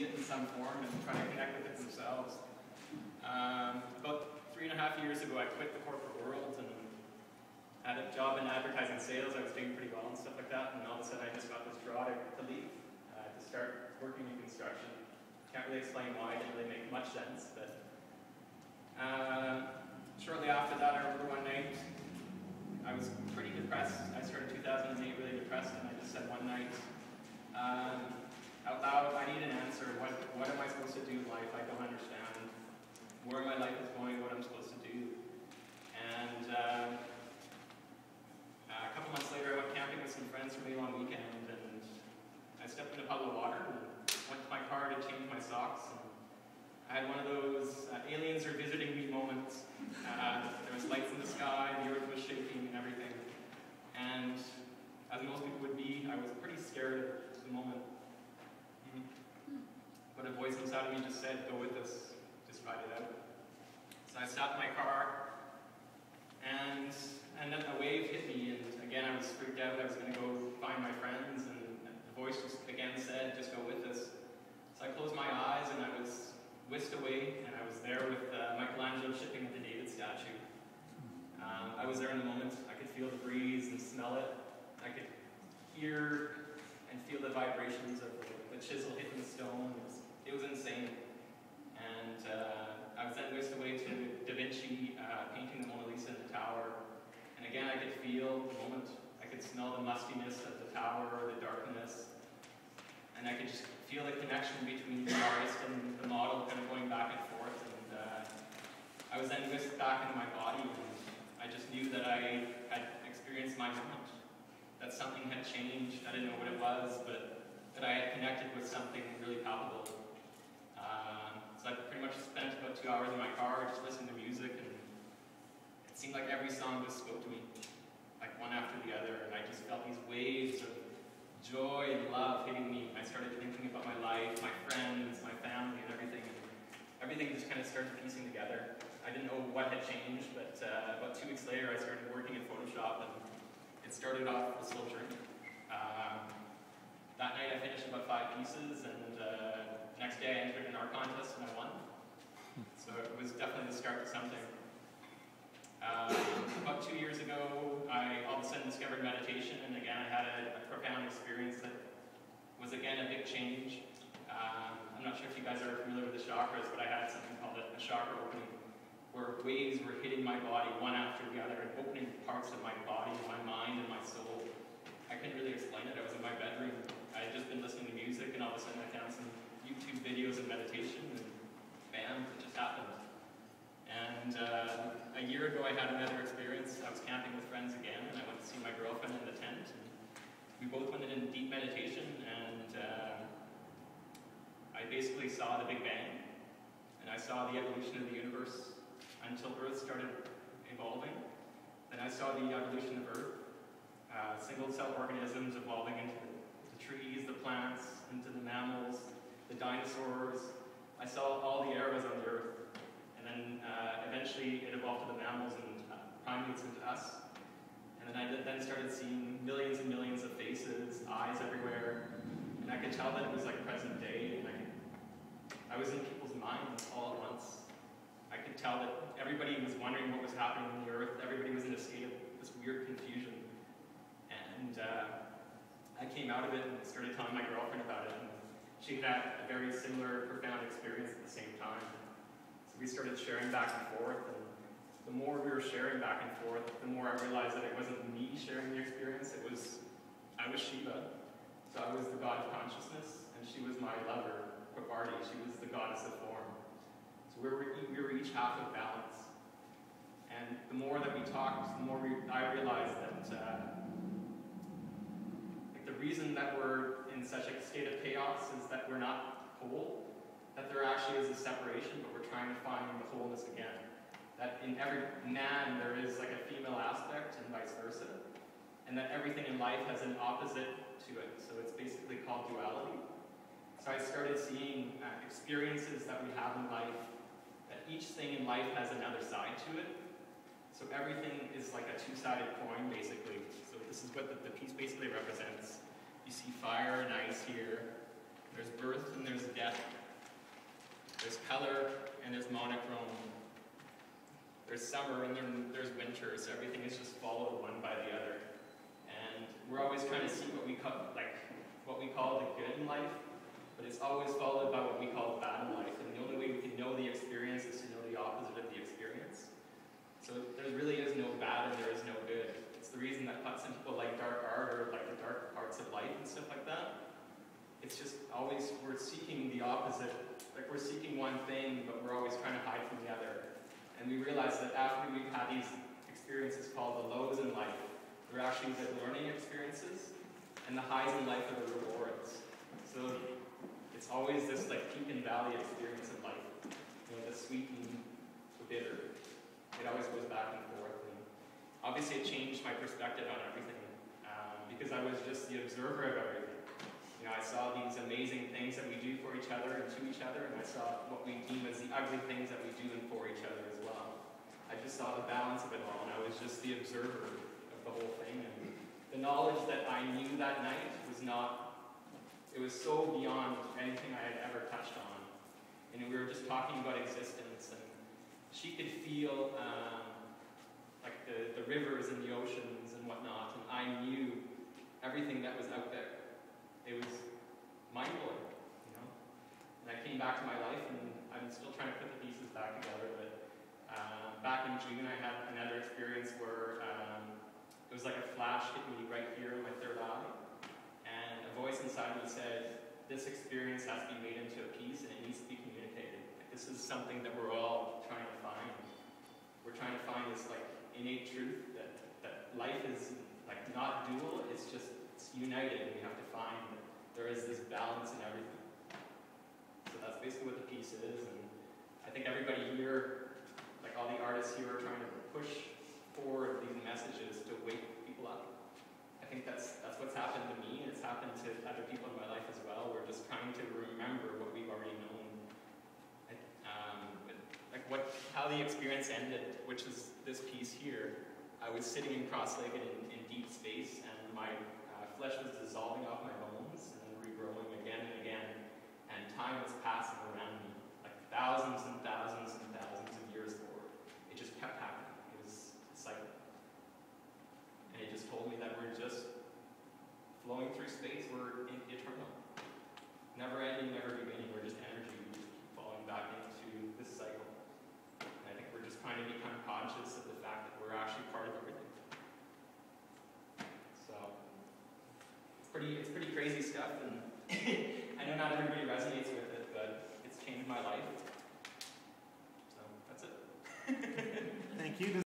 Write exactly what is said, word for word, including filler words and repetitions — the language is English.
see it in some form and try to connect with it themselves. Um, about three and a half years ago, I quit the corporate world and had a job in advertising sales. I was doing pretty well and stuff like that, and all of a sudden I just got this draw to, to leave, uh, to start working in construction. Can't really explain why, it didn't really make much sense, but uh, shortly after that, I remember one night, I was pretty depressed. I started two thousand eight really depressed, and I just said one night, um, out loud, I need an answer. What, what am I supposed to do in life? I don't understand where my life is going, what I'm supposed to do. And um, a couple months later, I went camping with some friends for a long weekend, and I stepped in a puddle of water and went to my car to change my socks. And I had one of those uh, aliens are visiting me moments. Uh, there was lights in the sky, the earth was shaking and everything. And as most people would be, I was pretty scared at the moment. Mm-hmm. But a voice inside of me just said, go with us, just ride it out. So I stopped my car, and, and then a wave hit me, and again I was freaked out. I was going to go find my friends, and the voice just again said, just go with us. So I closed my eyes, and I was whisked away, and I was there with uh, Michelangelo shipping with the David statue. Um, I was there in the moment. I could feel the breeze and smell it. I could hear and feel the vibrations of the, the chisel hitting the stone. It was, it was insane. And uh, I was then whisked away to Da Vinci uh, painting the Mona Lisa in the tower. And again, I could feel the moment. I could smell the mustiness of the tower, the darkness. And I could just feel the connection between the artist and the model kind of going back and forth. And uh, I was then whisked back into my body, and I just knew that I had experienced my moment, that something had changed. I didn't know what it was, but that I had connected with something really palpable. Um, so I pretty much spent about two hours in my car just listening to music, and it seemed like every song just spoke to me, like one after the other, and I just felt these waves of joy and love hitting me. I started thinking about my life, my friends, my family, and everything. And everything just kind of started piecing together. I didn't know what had changed, but uh, about two weeks later, I started working in Photoshop, and it started off a slow journey. Um, that night, I finished about five pieces, and uh, next day, I entered an art contest, and I won. So it was definitely the start of something. Um, about two years ago, I all of a sudden discovered meditation, and again, I had a, a profound experience that was, again, a big change. Um, I'm not sure if you guys are familiar with the chakras, but I had something called a, a chakra opening, where waves were hitting my body one after the other and opening parts of my body, my mind, and my soul. I couldn't really explain it. I was in my bedroom. I had just been listening to music, and all of a sudden I found some YouTube videos of meditation, and bam, it just happened. And uh, a year ago I had another experience. I was camping with friends again, and I went to see my girlfriend in the tent. And we both went in deep meditation, and uh, I basically saw the Big Bang, and I saw the evolution of the universe until Earth started evolving. Then I saw the evolution of Earth, uh, single-cell organisms evolving into the trees, the plants, into the mammals, the dinosaurs. I saw all the eras on the Earth. And then uh, eventually it evolved to the mammals and uh, primates and to us. And then I did, then started seeing millions and millions of faces, eyes everywhere. And I could tell that it was like present day. And I, could, I was in people's minds all at once. I could tell that everybody was wondering what was happening on the earth. Everybody was in a state of this weird confusion. And uh, I came out of it and started telling my girlfriend about it. And she had a very similar, profound experience at the same time. We started sharing back and forth, and the more we were sharing back and forth, the more I realized that it wasn't me sharing the experience, it was, I was Shiva, so I was the god of consciousness, and she was my lover, Pravarti, she was the goddess of form. So we were, we were each half of balance. And the more that we talked, the more we, I realized that uh, like the reason that we're in such a state of chaos is that we're not whole, that there actually is a separation, but we're trying to find the wholeness again. That in every man there is like a female aspect and vice versa, and that everything in life has an opposite to it. So it's basically called duality. So I started seeing uh, experiences that we have in life, that each thing in life has another side to it. So everything is like a two-sided coin, basically. So this is what the, the piece basically represents. You see fire and ice here. There's birth and there's death. there's summer and then there's winter, so everything is just followed one by the other. And we're always trying to see what we call, like, what we call the good in life, but it's always followed by what we call the bad in life. And the only way we can know the experience is to know the opposite of the experience. So there really is no bad and there is no good. It's the reason that some people like dark art or like the dark parts of life and stuff like that. It's just always, we're seeking the opposite. Like we're seeking one thing, but we're always trying to hide from the other. And we realize that after we've had these experiences called the lows in life, they're actually the learning experiences, and the highs in life are the rewards. So it's always this like peak and valley experience in life. You know, the sweet and the bitter. It always goes back and forth. And obviously it changed my perspective on everything, um, because I was just the observer of everything. You know, I saw these amazing things that we do for each other and to each other, and I saw what we deem as the ugly things that we do and for each other as well. I just saw the balance of it all, and I was just the observer of the whole thing. And the knowledge that I knew that night was not, it was so beyond anything I had ever touched on. And we were just talking about existence, and she could feel um, like the, the rivers and the oceans and whatnot, and I knew everything that was out there. It was mind-blowing, you know? And I came back to my life, and I'm still trying to put the pieces back together, but uh, back in June I had another experience where um, it was like a flash hit me right here in my third eye, and a voice inside me said, this experience has to be made into a piece, and it needs to be communicated. Like, this is something that we're all trying to find. We're trying to find this like innate truth that, that life is like not dual, it's just it's united, and we have to find that there is this balance in everything. So that's basically what the piece is, and I think everybody here, like all the artists here, are trying to push forward these messages to wake people up. I think that's that's what's happened to me, and it's happened to other people in my life as well. We're just trying to remember what we've already known. Um, but like what, how the experience ended, which is this piece here. I was sitting cross-legged in, in deep space, and my uh, flesh was dissolving off my bones and then regrowing again and again, and time was passing around me, like thousands and thousands and thousands of years forward. It just kept happening. It was a cycle. And it just told me that we're just flowing through space. We're in, eternal. Never ending, never beginning. We're just energy. We just keep falling back into this cycle. And I think we're just trying to become conscious of the fact that we're actually part of everything. So it's pretty, it's pretty crazy stuff, and I know not everybody resonates with it, but it's changed my life. So that's it. Thank you.